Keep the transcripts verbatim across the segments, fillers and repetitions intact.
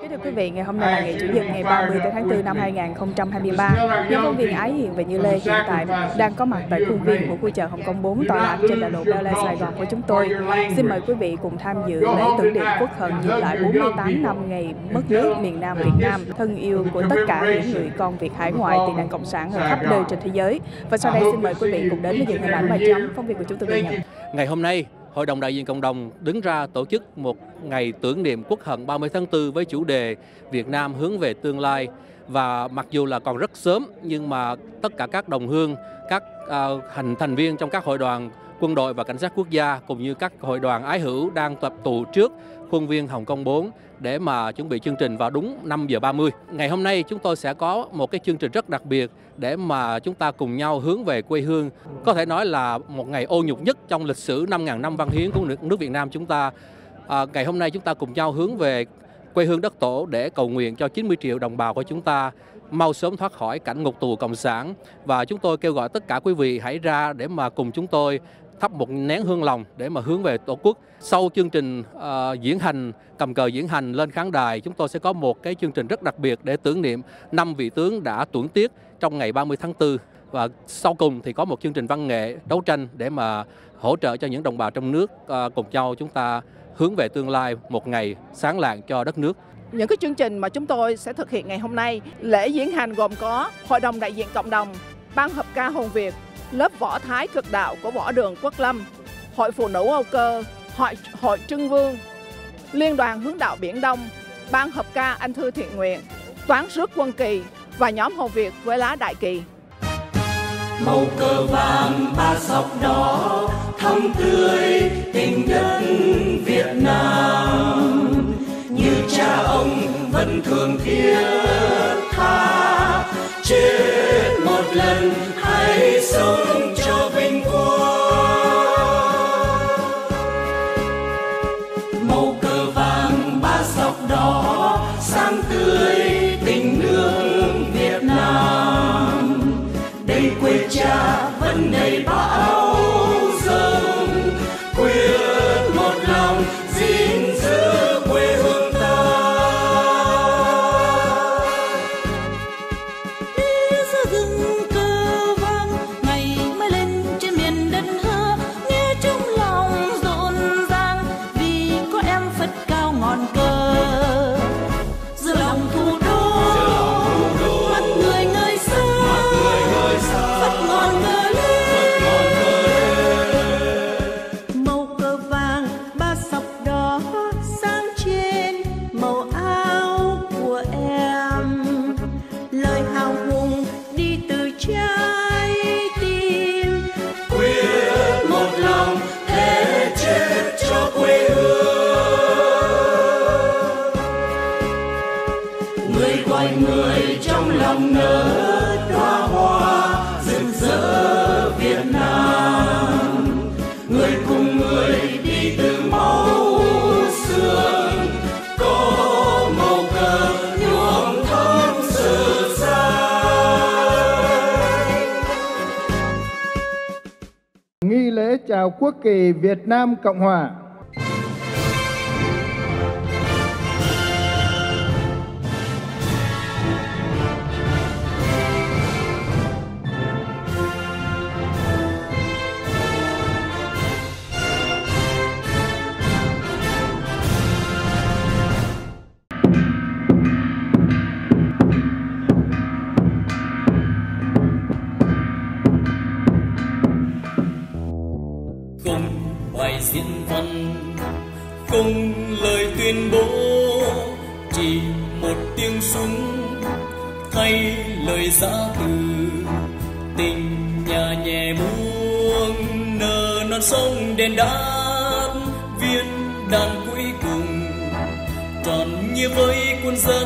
Kính thưa quý vị, ngày hôm nay là ngày Chủ nhật ngày ba mươi tháng tư năm hai nghìn không trăm hai mươi ba. Nhóm phóng viên Ái Hiền và Như Lê hiện tại đang có mặt tại khuôn viên của khu chợ Hồng Kông bốn tọa lạc trên đại lộ Bel Air Sài Gòn của chúng tôi. Xin mời quý vị cùng tham dự lễ tưởng niệm quốc hận nhìn lại bốn mươi tám năm ngày mất nước miền Nam Việt Nam, thân yêu của tất cả những người con Việt hải ngoại tị nạn cộng sản ở khắp nơi trên thế giới. Và sau đây xin mời quý vị cùng đến với những hình ảnh bài trắng phóng viên của chúng tôi ghi nhận. Ngày hôm nay, Hội đồng đại diện cộng đồng đứng ra tổ chức một ngày tưởng niệm quốc hận ba mươi tháng tư với chủ đề Việt Nam hướng về tương lai. Và mặc dù là còn rất sớm nhưng mà tất cả các đồng hương, các uh, hành thành viên trong các hội đoàn quân đội và cảnh sát quốc gia cũng như các hội đoàn ái hữu đang tập tụ trước khuôn viên Hồng Kông bốn để mà chuẩn bị chương trình vào đúng năm giờ ba mươi. Ngày hôm nay chúng tôi sẽ có một cái chương trình rất đặc biệt để mà chúng ta cùng nhau hướng về quê hương. Có thể nói là một ngày ô nhục nhất trong lịch sử năm nghìn năm văn hiến của nước, nước Việt Nam chúng ta. À, ngày hôm nay chúng ta cùng nhau hướng về quê hương đất tổ để cầu nguyện cho chín mươi triệu đồng bào của chúng ta mau sớm thoát khỏi cảnh ngục tù cộng sản. Và chúng tôi kêu gọi tất cả quý vị hãy ra để mà cùng chúng tôi thắp một nén hương lòng để mà hướng về Tổ quốc. Sau chương trình uh, diễn hành, cầm cờ diễn hành lên khán đài, chúng tôi sẽ có một cái chương trình rất đặc biệt để tưởng niệm năm vị tướng đã tuẫn tiết trong ngày ba mươi tháng tư. Và sau cùng thì có một chương trình văn nghệ đấu tranh để mà hỗ trợ cho những đồng bào trong nước uh, cùng nhau chúng ta hướng về tương lai, một ngày sáng lạng cho đất nước. Những cái chương trình mà chúng tôi sẽ thực hiện ngày hôm nay, lễ diễn hành gồm có Hội đồng đại diện cộng đồng, Ban hợp ca Hồn Việt, lớp võ thái cực đạo của võ đường Quốc Lâm, Hội phụ nữ Âu Cơ, Hội, Hội Trưng Vương, Liên đoàn hướng đạo Biển Đông, Ban hợp ca Anh Thư Thiện Nguyện, Toán rước Quân Kỳ và nhóm Hồn Việt với lá Đại Kỳ. Màu cờ vàng ba sọc đỏ thắm tươi tình đất Việt Nam, như cha ông vẫn thường thiết tha chết một lần hãy sống cho vinh quang. Màu cờ vàng ba sọc đỏ sáng tươi tình nước Việt Nam, đây quê cha vẫn đầy bão giông, quyết một lòng gìn giữ quê hương ta. Đi giữa rừng cờ vang ngày mới lên trên miền đất hứa, nghe trong lòng rộn ràng vì có em phất cao ngọn cờ. Giữa lòng thủ đô mặt người ngời xa, phất ngọn cờ lên. Màu cờ vàng ba sọc đỏ sáng trên màu áo của em, lời hào hùng đi từ trái tim, Quyết một lòng thề chết cho quê hương. Người gọi người trong lòng nở đóa hoa rực rỡ Việt Nam, người cùng người đi từ máu xương, có màu cờ nhuộm thắm sự sáng. Nghi lễ chào quốc kỳ Việt Nam Cộng Hòa. Không bài diễn văn, không lời tuyên bố, chỉ một tiếng súng thay lời giã từ. Tình nhà nhẹ buông nở non sông đền đáp, viên đàn cuối cùng tròn như với quân dân.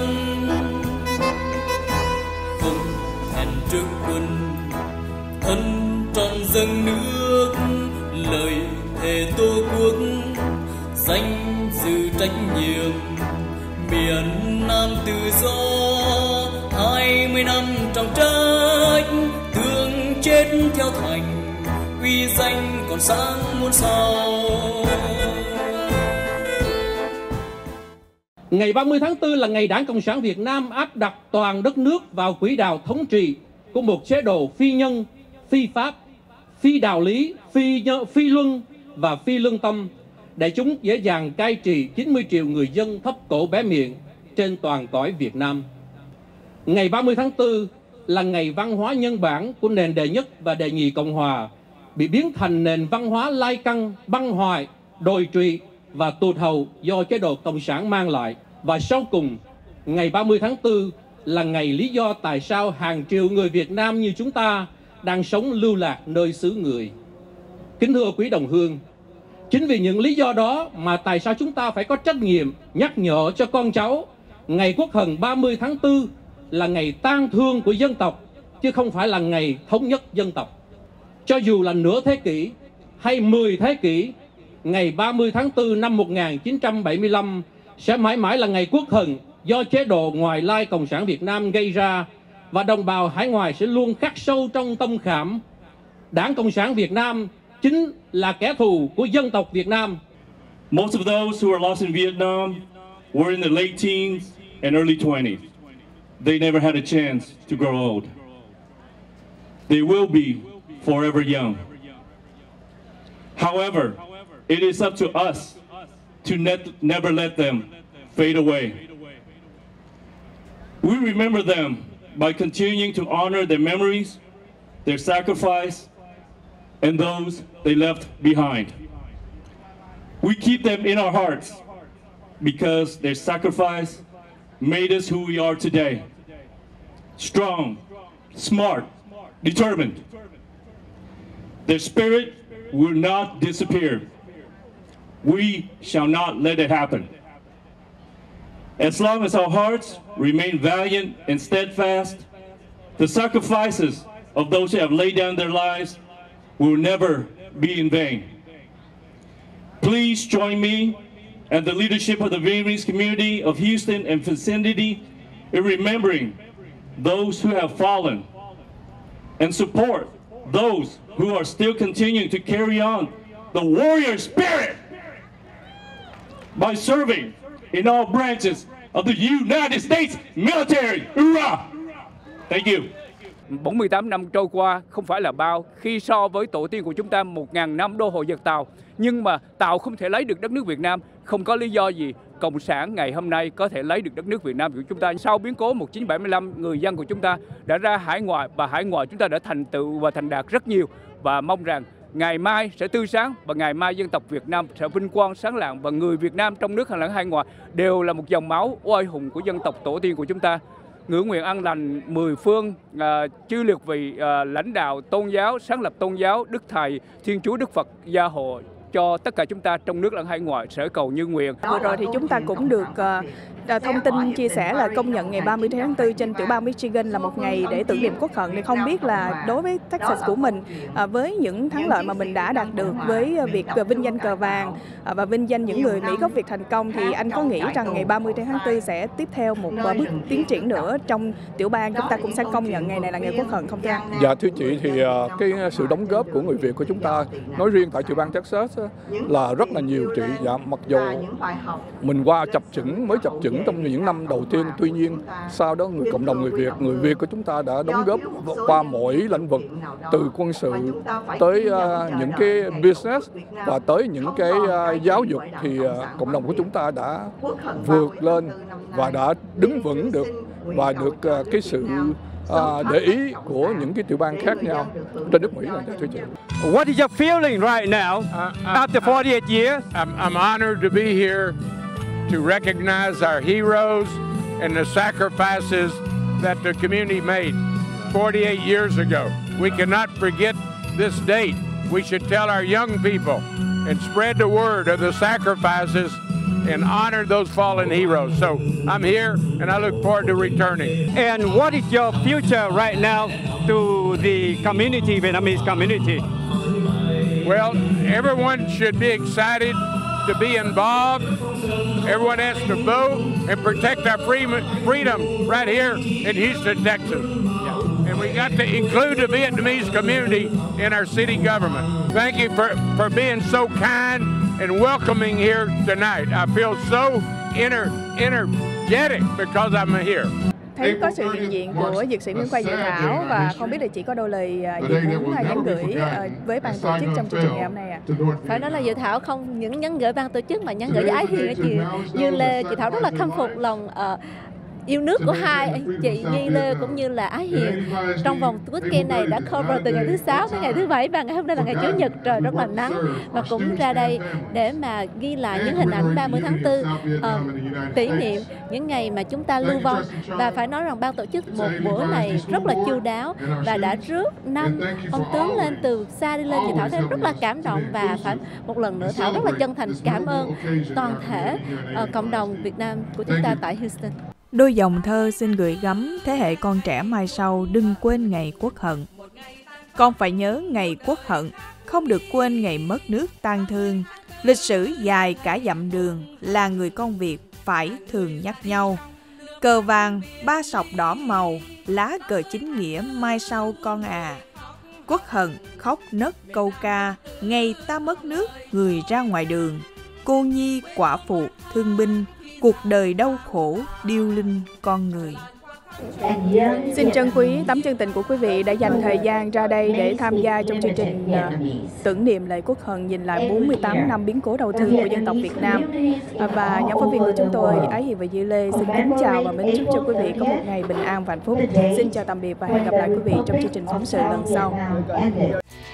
Không hẹn trước quân thân tròn dâng nước, lời thề tổ quốc danh dự trách nhiệm miền Nam tự do. Hai mươi năm trọng trách thương chết theo thành, uy danh còn sáng muôn sao. Ngày ba mươi tháng tư là ngày Đảng Cộng sản Việt Nam áp đặt toàn đất nước vào quỹ đạo thống trị của một chế độ phi nhân, phi pháp, phi đạo lý, phi, nhân, phi luân và phi lương tâm, để chúng dễ dàng cai trị chín mươi triệu người dân thấp cổ bé miệng trên toàn cõi Việt Nam. Ngày ba mươi tháng tư là ngày văn hóa nhân bản của nền đệ nhất và đệ nhị Cộng hòa bị biến thành nền văn hóa lai căng, băng hoại, đồi trụy và tụt hậu do chế độ Cộng sản mang lại. Và sau cùng, ngày ba mươi tháng tư là ngày lý do tại sao hàng triệu người Việt Nam như chúng ta đang sống lưu lạc nơi xứ người. Kính thưa quý đồng hương, chính vì những lý do đó mà tại sao chúng ta phải có trách nhiệm nhắc nhở cho con cháu ngày Quốc hận ba mươi tháng tư là ngày tang thương của dân tộc, chứ không phải là ngày thống nhất dân tộc. Cho dù là nửa thế kỷ hay mười thế kỷ, ngày ba mươi tháng tư năm một nghìn chín trăm bảy mươi lăm sẽ mãi mãi là ngày quốc hận do chế độ ngoại lai Cộng sản Việt Nam gây ra, và đồng bào hải ngoại sẽ luôn khắc sâu trong tâm khảm. Đảng Cộng sản Việt Nam chính là kẻ thù của dân tộc Việt Nam. Most of those who are lost in Vietnam were in the late teens and early twenties. They never had a chance to grow old. They will be forever young. However, it is up to us to net, never let them fade away. We remember them by continuing to honor their memories, their sacrifice, and those they left behind. We keep them in our hearts because their sacrifice made us who we are today. Strong, smart, determined. Their spirit will not disappear. We shall not let it happen. As long as our hearts remain valiant and steadfast, the sacrifices of those who have laid down their lives will never be in vain. Please join me and the leadership of the Vietnamese community of Houston and vicinity in remembering those who have fallen and support those who are still continuing to carry on the warrior spirit by serving in all branches of the United States military. Hoorah! Thank you. bốn mươi tám năm trôi qua không phải là bao khi so với tổ tiên của chúng ta một nghìn năm đô hộ Nhật Tàu. Nhưng mà Tàu không thể lấy được đất nước Việt Nam, không có lý do gì Cộng sản ngày hôm nay có thể lấy được đất nước Việt Nam của chúng ta. Sau biến cố một nghìn chín trăm bảy mươi lăm, người dân của chúng ta đã ra hải ngoại, và hải ngoại chúng ta đã thành tựu và thành đạt rất nhiều. Và mong rằng ngày mai sẽ tươi sáng, và ngày mai dân tộc Việt Nam sẽ vinh quang sáng lạng, và người Việt Nam trong nước hay lẫn hải ngoại đều là một dòng máu oai hùng của dân tộc tổ tiên của chúng ta. Ngưỡng nguyện an lành mười phương, à, chư liệt vị à, lãnh đạo tôn giáo, sáng lập tôn giáo, Đức Thầy, Thiên Chúa, Đức Phật gia hộ cho tất cả chúng ta trong nước lẫn hải ngoại sở cầu như nguyện. Vừa rồi thì chúng ta cũng được uh, thông tin chia sẻ là công nhận ngày ba mươi tháng tư trên tiểu bang Michigan là một ngày để tưởng niệm quốc hận. Thì không biết là đối với Texas của mình, uh, với những thắng lợi mà mình đã đạt được, với việc uh, vinh danh cờ vàng uh, và vinh danh những người Mỹ gốc Việt thành công, thì anh có nghĩ rằng ngày ba mươi tháng tư sẽ tiếp theo một uh, bước tiến triển nữa trong tiểu bang, chúng ta cũng sẽ công nhận ngày này là ngày quốc hận không thưa anh? Dạ thưa chị, thì uh, cái sự đóng góp của người Việt của chúng ta nói riêng tại tiểu bang Texas là rất là nhiều chị. Dạ, mặc dù mình qua chập chững mới chập chững trong những năm đầu tiên, tuy nhiên sau đó người cộng đồng người Việt người Việt của chúng ta đã đóng góp qua mọi lĩnh vực, từ quân sự tới uh, những cái business và tới những cái uh, giáo dục, thì uh, cộng đồng của chúng ta đã vượt lên và đã đứng vững được và được uh, cái sự Uh, để ý của những cái tiểu bang khác nhau trên nước Mỹ này, thưa chị. What is your feeling right now uh, uh, after forty-eight years? I'm, I'm honored to be here to recognize our heroes and the sacrifices that the community made forty-eight years ago. We cannot forget this date. We should tell our young people and spread the word of the sacrifices and honor those fallen heroes. So I'm here and I look forward to returning. And what is your future right now to the community, Vietnamese community? Well, everyone should be excited to be involved. Everyone has to vote and protect our freedom right here in Houston, Texas. And we got to include the Vietnamese community in our city government. Thank you for, for being so kind and welcoming here tonight. I feel so ener, energetic because I'm here. Thấy có sự hiện diện của dược sĩ Nguyễn Khoa Dự Thảo và không biết là chị có đôi lời gì muốn nhắn gửi với ban tổ chức trong chương trình ngày hôm nay ạ? À? Phải nói là Dự Thảo không những nhắn gửi ban tổ chức mà nhắn gửi với Ái Hiền ở chị Như Lê. Chị Thảo rất là khâm phục lòng uh, yêu nước của hai chị Như Lê cũng như là Ái Hiền. Trong vòng weekend này đã cover từ ngày thứ sáu tới ngày thứ bảy và ngày hôm nay là ngày chủ nhật, trời rất là nắng, và cũng ra đây để mà ghi lại những hình ảnh ba mươi tháng tư uh, kỷ niệm những ngày mà chúng ta lưu vong. Và phải nói rằng ban tổ chức một bữa này rất là chu đáo và đã rước năm ông tướng lên từ xa đi lên. Chị Thảo thấy rất là cảm động và phải một lần nữa Thảo rất là chân thành cảm ơn toàn thể uh, cộng đồng Việt Nam của chúng ta tại Houston. Đôi dòng thơ xin gửi gắm thế hệ con trẻ mai sau đừng quên ngày quốc hận. Con phải nhớ ngày quốc hận, không được quên ngày mất nước tang thương. Lịch sử dài cả dặm đường là người con Việt phải thường nhắc nhau. Cờ vàng, ba sọc đỏ màu, lá cờ chính nghĩa mai sau con à. Quốc hận khóc nấc câu ca, ngày ta mất nước người ra ngoài đường. Cô nhi quả phụ thương binh, cuộc đời đau khổ điêu linh con người. Xin trân quý tấm chân tình của quý vị đã dành thời gian ra đây để tham gia trong chương trình uh, tưởng niệm lễ quốc hận nhìn lại bốn mươi tám năm biến cố đau thương của dân tộc Việt Nam. Và nhóm phóng viên của chúng tôi Ái Hiền và Như Lê xin kính chào và mến chúc cho quý vị có một ngày bình an và hạnh phúc. Xin chào tạm biệt và hẹn gặp lại quý vị trong chương trình phóng sự lần sau.